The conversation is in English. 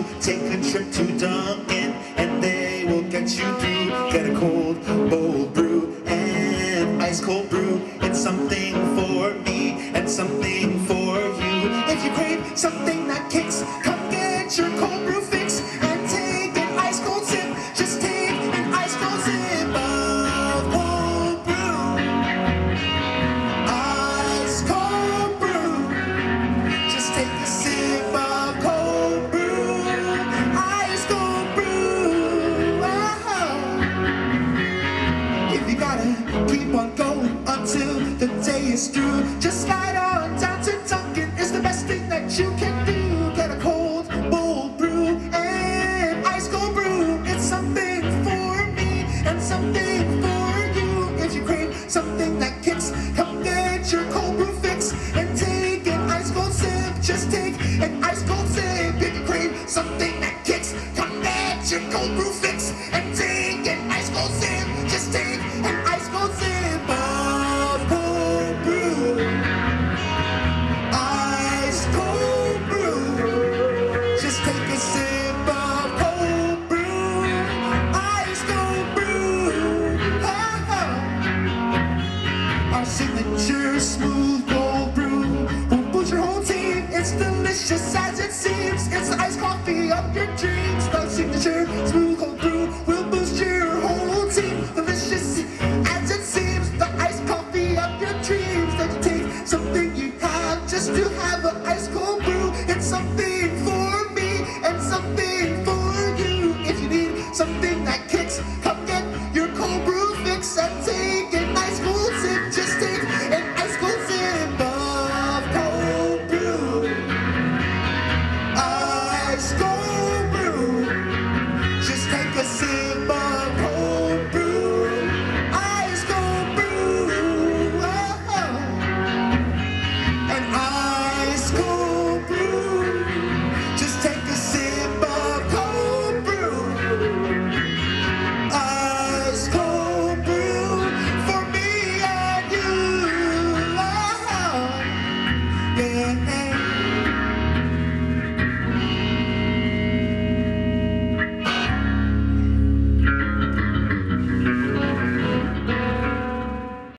take a trip to Dunkin and they will get you through. Get a cold, bold brew and ice cold brew. It's something for me and something for you. If you crave something that kicks, come get your cold brew fix and take an ice cold sip. Just take an ice cold sip of cold brew. Ice cold brew. Just take a sip of cold brew. Ice cold brew. Oh. If you gotta keep on going until the day is through, just slide on down to Dunkin'. It's the best thing that you can do. Get a cold, bold brew and ice cold brew. It's something for me and something for you. If you crave something that kicks, come get your cold brew fix and take an ice cold sip. Just take an ice cold sip. If you crave something that kicks, come get your cold brew fix and take an ice cold sip. Just take an ice cold sip of cold brew. Ice cold brew. Just take a sip of cold brew. Ice cold brew. Our signature smooth cold brew will boost your whole team. It's delicious as it seems. It's the iced coffee of your dreams. The signature smooth